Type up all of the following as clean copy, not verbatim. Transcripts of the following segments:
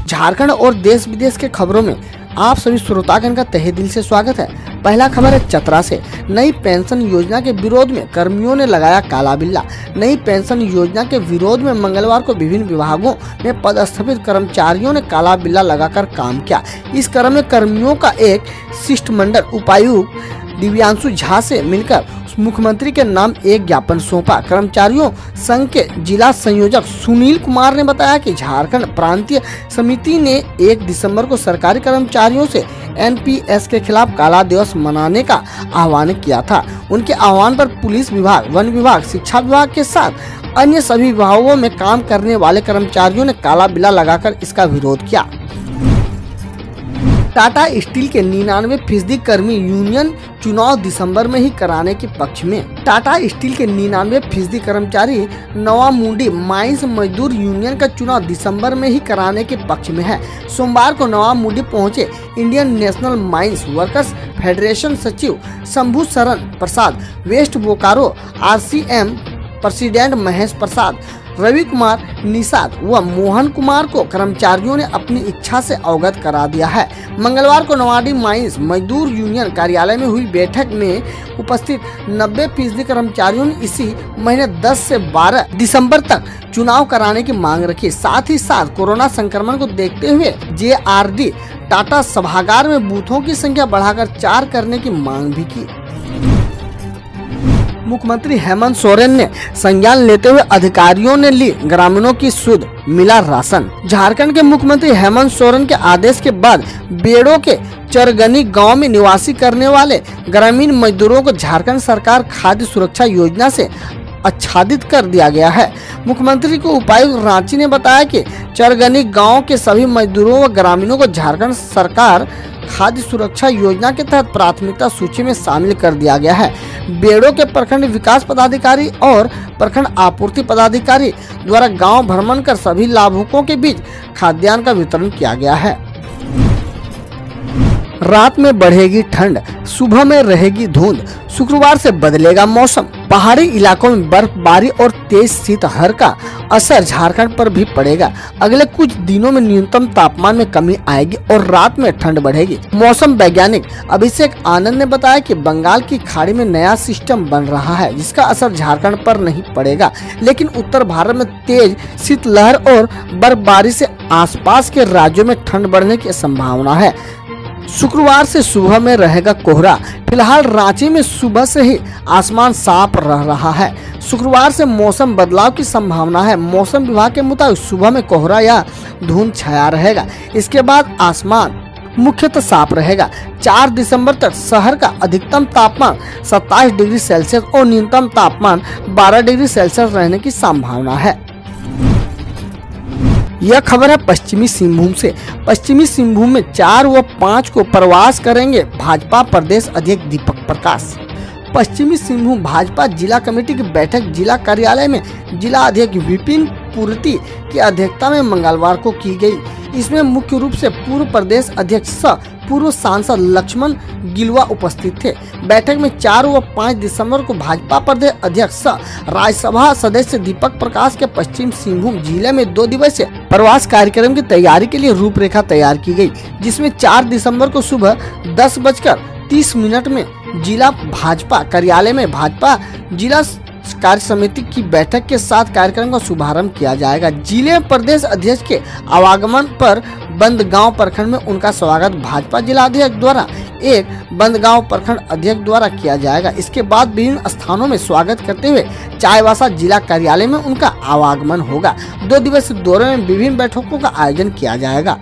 झारखंड और देश विदेश के खबरों में आप सभी श्रोतागण का तहे दिल से स्वागत है। पहला खबर है चतरा से। नई पेंशन योजना के विरोध में कर्मियों ने लगाया काला बिल्ला। नई पेंशन योजना के विरोध में मंगलवार को विभिन्न विभागों में पदस्थापित कर्मचारियों ने काला बिल्ला लगाकर काम किया। इस क्रम में कर्मियों का एक शिष्टमंडल उपायुक्त दिव्यांशु झा से मिलकर मुख्यमंत्री के नाम एक ज्ञापन सौंपा। कर्मचारियों संघ के जिला संयोजक सुनील कुमार ने बताया कि झारखंड प्रांतीय समिति ने 1 दिसंबर को सरकारी कर्मचारियों से एनपीएस के खिलाफ काला दिवस मनाने का आह्वान किया था। उनके आह्वान पर पुलिस विभाग, वन विभाग, शिक्षा विभाग के साथ अन्य सभी विभागों में काम करने वाले कर्मचारियों ने काला बिल्ला लगाकर इसका विरोध किया। टाटा स्टील के 99% कर्मी यूनियन चुनाव दिसंबर में ही कराने के पक्ष में। टाटा स्टील के 99% कर्मचारी नवामुंडी माइंस मजदूर यूनियन का चुनाव दिसंबर में ही कराने के पक्ष में है। सोमवार को नवामुंडी पहुंचे Indian national mines workers federation सचिव Shambhu Sharan Prasad, west Bokaro RCM president Mahesh Prasad, Ravi Kumar Nishad व मोहन कुमार को कर्मचारियों ने अपनी इच्छा से अवगत करा दिया है। मंगलवार को नवाडी माइंस मजदूर यूनियन कार्यालय में हुई बैठक में उपस्थित 90% कर्मचारियों ने इसी महीने 10 से 12 दिसंबर तक चुनाव कराने की मांग रखी। साथ ही साथ कोरोना संक्रमण को देखते हुए JRD टाटा सभागार में बूथों की संख्या बढ़ाकर 4 करने की मांग भी की। मुख्यमंत्री हेमंत सोरेन ने संज्ञान लेते हुए अधिकारियों ने ली ग्रामीणों की शुद्ध मिला राशन। झारखंड के मुख्यमंत्री हेमंत सोरेन के आदेश के बाद बेड़ो के चरगनी गांव में निवासी करने वाले ग्रामीण मजदूरों को झारखंड सरकार खाद्य सुरक्षा योजना से आच्छादित कर दिया गया है। मुख्यमंत्री को उपायुक्त रांची ने बताया कि चरगनी गांव के सभी मजदूरों व ग्रामीणों को झारखंड सरकार खाद्य सुरक्षा योजना के तहत प्राथमिकता सूची में शामिल कर दिया गया है। बेड़ो के प्रखंड विकास पदाधिकारी और प्रखंड आपूर्ति पदाधिकारी द्वारा गांव भ्रमण कर सभी लाभुकों के बीच खाद्यान्न का वितरण किया गया है। रात में बढ़ेगी ठंड, सुबह में रहेगी धुंध। शुक्रवार से बदलेगा मौसम। पहाड़ी इलाकों में बर्फबारी और तेज शीतलहर का असर झारखंड पर भी पड़ेगा। अगले कुछ दिनों में न्यूनतम तापमान में कमी आएगी और रात में ठंड बढ़ेगी। मौसम वैज्ञानिक अभिषेक आनंद ने बताया कि बंगाल की खाड़ी में नया सिस्टम बन रहा है, जिसका असर झारखंड पर नहीं पड़ेगा, लेकिन उत्तर भारत में तेज शीतलहर और बर्फबारी से आसपास के राज्यों में ठंड बढ़ने की संभावना है। शुक्रवार से सुबह में रहेगा कोहरा। फिलहाल रांची में सुबह से ही आसमान साफ रह रहा है। शुक्रवार से मौसम बदलाव की संभावना है। मौसम विभाग के मुताबिक सुबह में कोहरा या धुंध छाया रहेगा। इसके बाद आसमान मुख्यतः साफ रहेगा। 4 दिसंबर तक शहर का अधिकतम तापमान 27 डिग्री सेल्सियस और न्यूनतम तापमान 12 डिग्री सेल्सियस रहने की संभावना है। यह खबर है पश्चिमी सिंहभूम से। पश्चिमी सिंहभूम में 4 व 5 को प्रवास करेंगे भाजपा प्रदेश अध्यक्ष दीपक प्रकाश। पश्चिमी सिंहभूम भाजपा जिला कमेटी की बैठक जिला कार्यालय में जिला अध्यक्ष विपिन पुरती की अध्यक्षता में मंगलवार को की गई। इसमें मुख्य रूप से पूर्व प्रदेश अध्यक्ष सह पूर्व सांसद लक्ष्मण गिलुआ उपस्थित थे। बैठक में 4 व 5 दिसंबर को भाजपा प्रदेश अध्यक्ष सह राज्यसभा सदस्य दीपक प्रकाश के पश्चिम सिंहभूम जिले में 2 दिवसीय प्रवास कार्यक्रम की तैयारी के लिए रूपरेखा तैयार की गई, जिसमें 4 दिसंबर को सुबह 10:30 में जिला भाजपा कार्यालय में भाजपा जिला कार्य समिति की बैठक के साथ कार्यक्रम का शुभारंभ किया जाएगा। जिले प्रदेश अध्यक्ष के आवागमन पर बंदगांव प्रखंड में उनका स्वागत भाजपा जिला अध्यक्ष द्वारा एक बंदगांव प्रखंड अध्यक्ष द्वारा किया जाएगा। इसके बाद विभिन्न स्थानों में स्वागत करते हुए चाईबासा जिला कार्यालय में उनका आवागमन होगा। 2 दिवसीय दौरे में विभिन्न बैठकों का आयोजन किया जाएगा।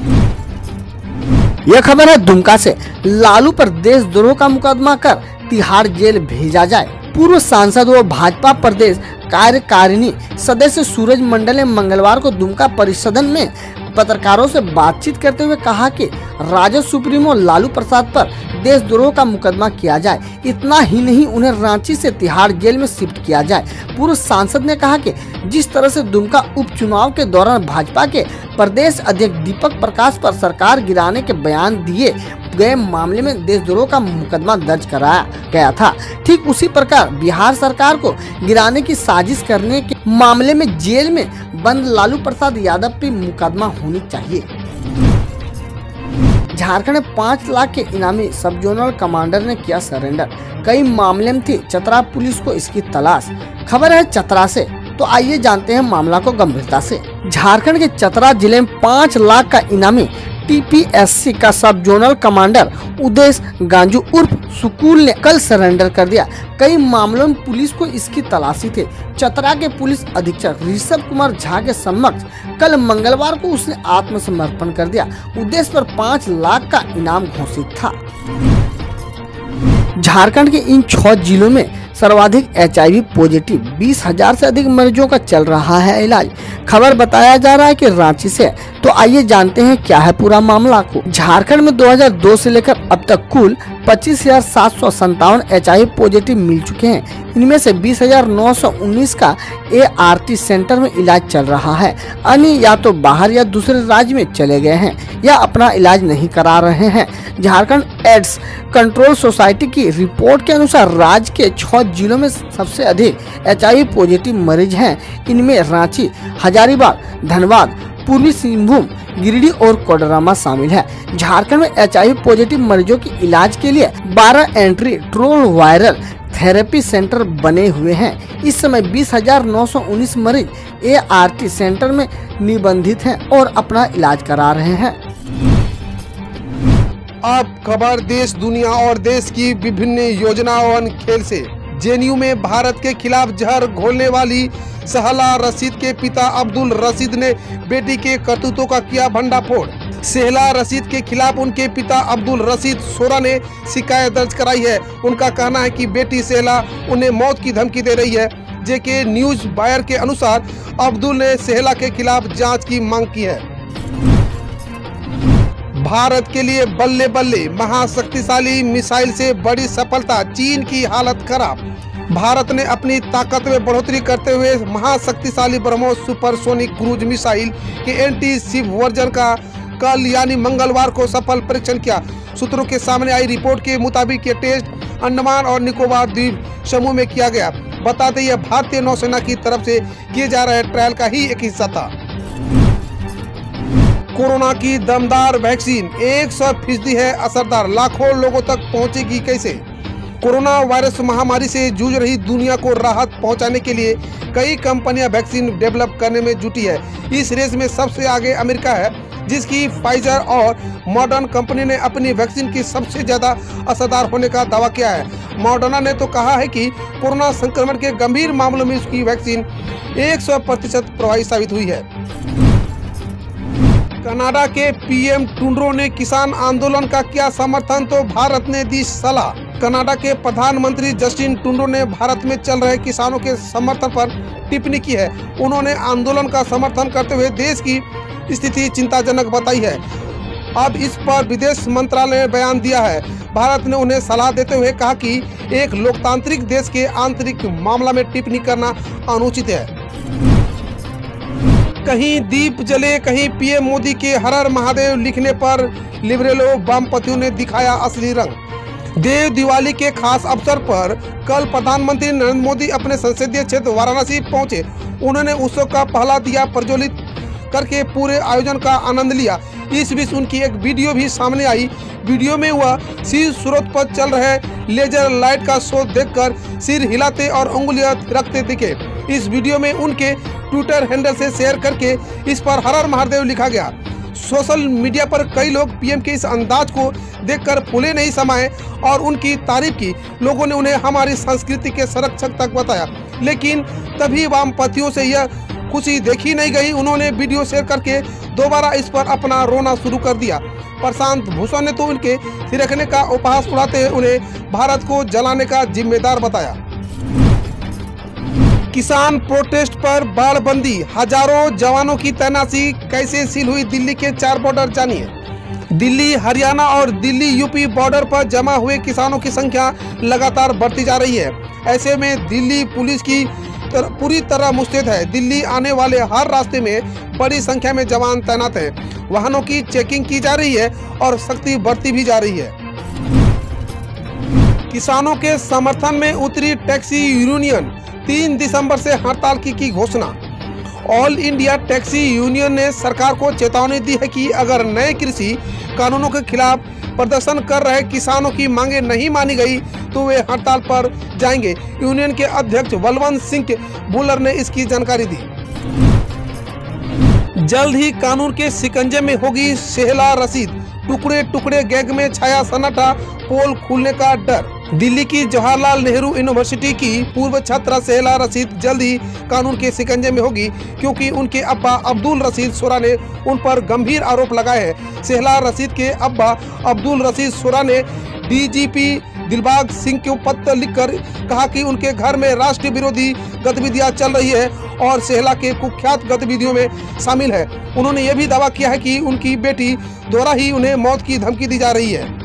यह खबर है दुमका से। लालू पर देशद्रोह का मुकदमा कर तिहाड़ जेल भेजा जाए। पूर्व सांसद व भाजपा प्रदेश कार्यकारिणी सदस्य सूरज मंडल ने मंगलवार को दुमका परिसदन में पत्रकारों से बातचीत करते हुए कहा कि राजद सुप्रीमो लालू प्रसाद पर देशद्रोह का मुकदमा किया जाए। इतना ही नहीं, उन्हें रांची से तिहाड़ जेल में शिफ्ट किया जाए। पूर्व सांसद ने कहा कि जिस तरह से दुमका उपचुनाव के दौरान भाजपा के प्रदेश अध्यक्ष दीपक प्रकाश पर सरकार गिराने के बयान दिए गए मामले में देशद्रोह का मुकदमा दर्ज कराया गया था, ठीक उसी प्रकार बिहार सरकार को गिराने की साजिश करने के मामले में जेल में बंद लालू प्रसाद यादव पर मुकदमा होनी चाहिए। झारखंड में 5 लाख के इनामी सब जोनल कमांडर ने किया सरेंडर। कई मामले में थी चतरा पुलिस को इसकी तलाश। खबर है चतरा से, तो आइए जानते हैं मामला को गंभीरता से। झारखंड के चतरा जिले में 5 लाख का इनामी टीपीएससी का सब जोनल कमांडर उदेश गांजू उर्फ सुकूल ने कल सरेंडर कर दिया। कई मामलों में पुलिस को इसकी तलाशी थी। चतरा के पुलिस अधीक्षक ऋषभ कुमार झा के समक्ष कल मंगलवार को उसने आत्मसमर्पण कर दिया। उद्देश्य पर 5 लाख का इनाम घोषित था। झारखंड के इन 6 जिलों में सर्वाधिक HIV पॉजिटिव 20,000 से अधिक मरीजों का चल रहा है इलाज। खबर बताया जा रहा है कि रांची से, तो आइए जानते हैं क्या है पूरा मामला को। झारखंड में 2002 से लेकर अब तक कुल 25,757 HIV पॉजिटिव मिल चुके हैं। इनमें से 20,919 का ART सेंटर में इलाज चल रहा है। अन्य या तो बाहर या दूसरे राज्य में चले गए हैं या अपना इलाज नहीं करा रहे हैं। झारखंड एड्स कंट्रोल सोसाइटी की रिपोर्ट के अनुसार राज्य के 6 जिलों में सबसे अधिक HIV पॉजिटिव मरीज हैं। इनमें रांची, हजारीबाग, धनबाद, पूर्वी सिंहभूम, गिरिडीह और कोडरमा शामिल है। झारखंड में HIV पॉजिटिव मरीजों के इलाज के लिए 12 antiretroviral therapy centre बने हुए हैं। इस समय 20,919 मरीज ART सेंटर में निबंधित हैं और अपना इलाज करा रहे हैं। अब खबर देश, दुनिया और देश की विभिन्न योजनाओं और खेल से। जेएनयू में भारत के खिलाफ जहर घोलने वाली सहला रशीद के पिता अब्दुल रशीद ने बेटी के करतूतों का किया भंडाफोड़। सहला रशीद के खिलाफ उनके पिता अब्दुल रशीद सोरा ने शिकायत दर्ज कराई है। उनका कहना है कि बेटी सहला उन्हें मौत की धमकी दे रही है। जेके न्यूज वायर के अनुसार अब्दुल ने सहला के खिलाफ जांच की मांग की है। भारत के लिए बल्ले बल्ले, महाशक्तिशाली मिसाइल से बड़ी सफलता, चीन की हालत खराब। भारत ने अपनी ताकत में बढ़ोतरी करते हुए महाशक्तिशाली ब्रह्मोस सुपरसोनिक क्रूज मिसाइल के एंटी शिप वर्जन का कल यानी मंगलवार को सफल परीक्षण किया। सूत्रों के सामने आई रिपोर्ट के मुताबिक ये टेस्ट अंडमान और निकोबार द्वीप समूह में किया गया। बता दें, यह भारतीय नौसेना की तरफ से किए जा रहे ट्रायल का ही एक हिस्सा था। कोरोना की दमदार वैक्सीन 100% है असरदार, लाखों लोगों तक पहुंचेगी कैसे? कोरोना वायरस महामारी से जूझ रही दुनिया को राहत पहुंचाने के लिए कई कंपनियां वैक्सीन डेवलप करने में जुटी है। इस रेस में सबसे आगे अमेरिका है, जिसकी फाइजर और मॉडर्न कंपनी ने अपनी वैक्सीन की सबसे ज्यादा असरदार होने का दावा किया है। मॉडर्ना ने तो कहा है कि कोरोना संक्रमण के गंभीर मामलों में उसकी वैक्सीन 100% प्रभावी साबित हुई है। कनाडा के पीएम ट्रूडो ने किसान आंदोलन का किया समर्थन, तो भारत ने दी सलाह। कनाडा के प्रधानमंत्री जस्टिन ट्रूडो ने भारत में चल रहे किसानों के समर्थन पर टिप्पणी की है। उन्होंने आंदोलन का समर्थन करते हुए देश की स्थिति चिंताजनक बताई है। अब इस पर विदेश मंत्रालय ने बयान दिया है। भारत ने उन्हें सलाह देते हुए कहा कि एक लोकतांत्रिक देश के आंतरिक मामला में टिप्पणी करना अनुचित है। कहीं दीप जले, कहीं पीएम मोदी के हर हर महादेव लिखने पर लिबरलों वामपंथियों ने दिखाया असली रंग। देव दिवाली के खास अवसर पर कल प्रधानमंत्री नरेंद्र मोदी अपने संसदीय क्षेत्र वाराणसी पहुंचे। उन्होंने उत्सव का पहला दिया प्रज्वलित करके पूरे आयोजन का आनंद लिया। इस बीच उनकी एक वीडियो भी सामने आई। वीडियो में वह सिर स्रोत पर चल रहे लेजर लाइट का शो देखकर सिर हिलाते और उंगलियां रखते दिखे। इस वीडियो में उनके ट्विटर हैंडल से शेयर करके इस पर हर हर महादेव लिखा गया। सोशल मीडिया पर कई लोग पीएम के इस अंदाज को देखकर फूले नहीं समाये और उनकी तारीफ की। लोगों ने उन्हें हमारी संस्कृति के संरक्षक तक बताया, लेकिन तभी वामपंथियों से यह खुशी देखी नहीं गई। उन्होंने वीडियो शेयर करके दोबारा इस पर अपना रोना शुरू कर दिया। प्रशांत भूषण ने तो उनके थिरकने का उपहास उड़ाते हुए उन्हें भारत को जलाने का जिम्मेदार बताया। किसान प्रोटेस्ट पर बाड़बंदी, हजारों जवानों की तैनाती, कैसे सील हुई दिल्ली के 4 बॉर्डर जानिए। दिल्ली, हरियाणा और दिल्ली यूपी बॉर्डर पर जमा हुए किसानों की संख्या लगातार बढ़ती जा रही है। ऐसे में दिल्ली पुलिस की पूरी तरह मुस्तैद है। दिल्ली आने वाले हर रास्ते में बड़ी संख्या में जवान तैनात हैं। वाहनों की चेकिंग की जा रही है और सख्ती बढ़ती भी जा रही है। किसानों के समर्थन में उतरी टैक्सी यूनियन, 3 दिसंबर से हड़ताल की घोषणा। ऑल इंडिया टैक्सी यूनियन ने सरकार को चेतावनी दी है कि अगर नए कृषि कानूनों के खिलाफ प्रदर्शन कर रहे किसानों की मांगे नहीं मानी गई तो वे हड़ताल पर जाएंगे। यूनियन के अध्यक्ष बलवंत सिंह बुल्लर ने इसकी जानकारी दी। जल्द ही कानून के शिकंजे में होगी शेहला रशीद, टुकड़े टुकड़े गैंग में छाया सन्नाटा, पोल खुलने का डर। दिल्ली की जवाहरलाल नेहरू यूनिवर्सिटी की पूर्व छात्रा शेहला रशीद जल्द ही कानून के शिकंजे में होगी, क्योंकि उनके अब्बा अब्दुल रशीद शोरा ने उन पर गंभीर आरोप लगाए हैं। शेहला रशीद के अब्बा अब्दुल रशीद शोरा ने डीजीपी दिलबाग सिंह को पत्र लिखकर कहा कि उनके घर में राष्ट्र विरोधी गतिविधियां चल रही है और शेहला के कुख्यात गतिविधियों में शामिल है। उन्होंने यह भी दावा किया है कि उनकी बेटी द्वारा ही उन्हें मौत की धमकी दी जा रही है।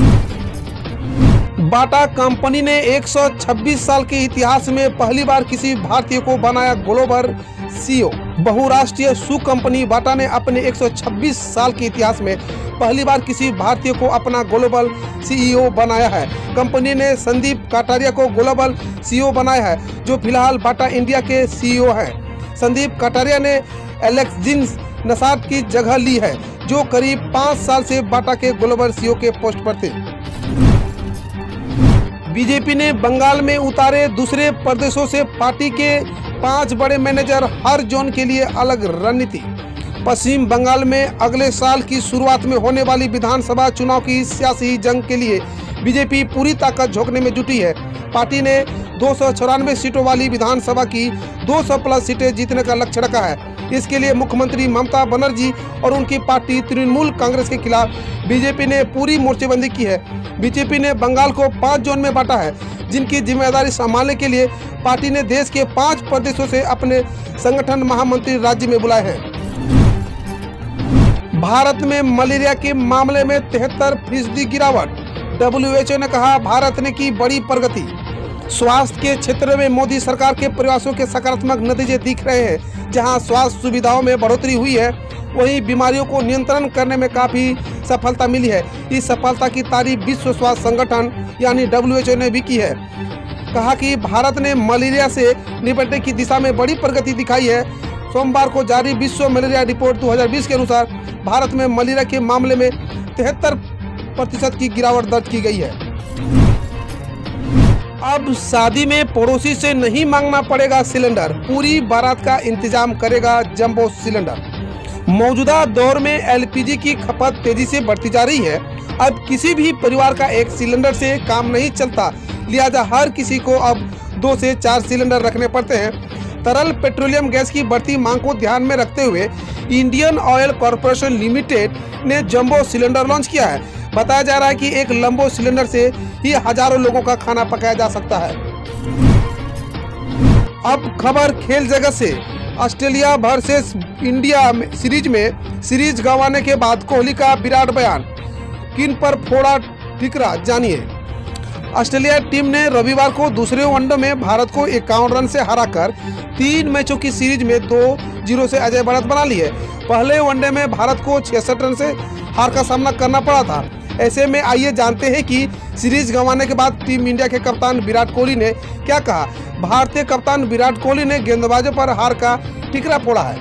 बाटा कंपनी ने 126 साल के इतिहास में पहली बार किसी भारतीय को बनाया ग्लोबल सीईओ। बहुराष्ट्रीय शू कंपनी बाटा ने अपने 126 साल के इतिहास में पहली बार किसी भारतीय को अपना ग्लोबल सीईओ बनाया है। कंपनी ने संदीप कटारिया को ग्लोबल सीईओ बनाया है, जो फिलहाल बाटा इंडिया के सीईओ हैं। संदीप कटारिया ने एलेक्जिन नसाद की जगह ली है, जो करीब 5 साल से बाटा के ग्लोबल सीईओ के पोस्ट पर थे। बीजेपी ने बंगाल में उतारे दूसरे प्रदेशों से पार्टी के 5 बड़े मैनेजर, हर जोन के लिए अलग रणनीति। पश्चिम बंगाल में अगले साल की शुरुआत में होने वाली विधानसभा चुनाव की सियासी जंग के लिए बीजेपी पूरी ताकत झोंकने में जुटी है। पार्टी ने 294 सीटों वाली विधानसभा की 200 प्लस सीटें जीतने का लक्ष्य रखा है। इसके लिए मुख्यमंत्री ममता बनर्जी और उनकी पार्टी तृणमूल कांग्रेस के खिलाफ बीजेपी ने पूरी मोर्चेबंदी की है। बीजेपी ने बंगाल को 5 जोन में बांटा है, जिनकी जिम्मेदारी संभालने के लिए पार्टी ने देश के 5 प्रदेशों से अपने संगठन महामंत्री राज्य में बुलाए हैं। भारत में मलेरिया के मामले में 73% गिरावट। WHO ने कहा, भारत ने की बड़ी प्रगति। स्वास्थ्य के क्षेत्र में मोदी सरकार के प्रयासों के सकारात्मक नतीजे दिख रहे हैं। जहां स्वास्थ्य सुविधाओं में बढ़ोतरी हुई है, वहीं बीमारियों को नियंत्रण करने में काफी सफलता मिली है। इस सफलता की तारीफ विश्व स्वास्थ्य संगठन यानी WHO ने भी की है। कहा कि भारत ने मलेरिया से निपटने की दिशा में बड़ी प्रगति दिखाई है। सोमवार को जारी विश्व मलेरिया रिपोर्ट 2020 के अनुसार भारत में मलेरिया के मामले में 73% की गिरावट दर्ज की गई है। अब शादी में पड़ोसी से नहीं मांगना पड़ेगा सिलेंडर, पूरी बारात का इंतजाम करेगा जंबो सिलेंडर। मौजूदा दौर में एलपीजी की खपत तेजी से बढ़ती जा रही है। अब किसी भी परिवार का एक सिलेंडर से काम नहीं चलता, लिहाजा हर किसी को अब 2 से 4 सिलेंडर रखने पड़ते हैं। तरल पेट्रोलियम गैस की बढ़ती मांग को ध्यान में रखते हुए इंडियन ऑयल कॉरपोरेशन लिमिटेड ने जंबो सिलेंडर लॉन्च किया है। बताया जा रहा है कि एक लंबो सिलेंडर से ही हजारों लोगों का खाना पकाया जा सकता है। अब खबर खेल जगत से। ऑस्ट्रेलिया वर्सेस इंडिया सीरीज में सीरीज गंवाने के बाद कोहली का विराट बयान, किन पर फोड़ा ठिकरा, जानिए। ऑस्ट्रेलिया टीम ने रविवार को दूसरे वनडे में भारत को 51 रन से हराकर 3 मैचों की सीरीज में 2-0 से अजय बढ़त बना ली है। पहले वनडे में भारत को 66 रन से हार का सामना करना पड़ा था। ऐसे में आइए जानते हैं कि सीरीज गंवाने के बाद टीम इंडिया के कप्तान विराट कोहली ने क्या कहा। भारतीय कप्तान विराट कोहली ने गेंदबाजों पर हार का ठिकरा फोड़ा है।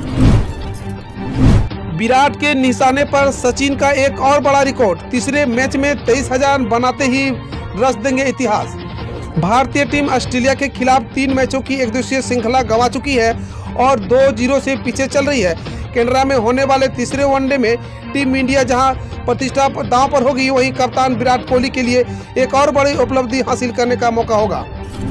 विराट के निशाने पर सचिन का एक और बड़ा रिकॉर्ड, तीसरे मैच में 23,000 बनाते ही रच देंगे इतिहास। भारतीय टीम ऑस्ट्रेलिया के खिलाफ 3 मैचों की एकदिवसीय श्रृंखला गंवा चुकी है और 2-0 से पीछे चल रही है। कैनरा में होने वाले तीसरे वनडे में टीम इंडिया जहां प्रतिष्ठा दांव पर होगी, वहीं कप्तान विराट कोहली के लिए एक और बड़ी उपलब्धि हासिल करने का मौका होगा।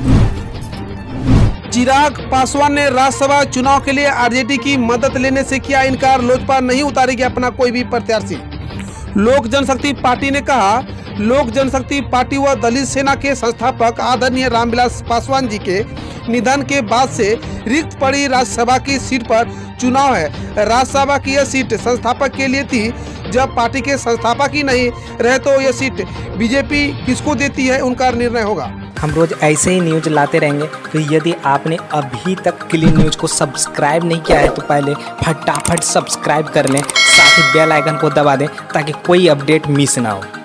चिराग पासवान ने राज्यसभा चुनाव के लिए आरजेडी की मदद लेने से किया इनकार, लोजपा नहीं उतारेगी अपना कोई भी प्रत्याशी। लोक जनशक्ति पार्टी ने कहा, लोक जनशक्ति पार्टी व दलित सेना के संस्थापक आदरणीय रामविलास पासवान जी के निधन के बाद से रिक्त पड़ी राज्यसभा की सीट पर चुनाव है। राज्यसभा की यह सीट संस्थापक के लिए थी। जब पार्टी के संस्थापक ही नहीं रहे तो यह सीट बीजेपी किसको देती है, उनका निर्णय होगा। हम रोज ऐसे ही न्यूज लाते रहेंगे, तो यदि आपने अभी तक क्लीन न्यूज को सब्सक्राइब नहीं किया है तो पहले फटाफट सब्सक्राइब कर लें, साथ ही बेल आइकन को दबा दें ताकि कोई अपडेट मिस ना हो।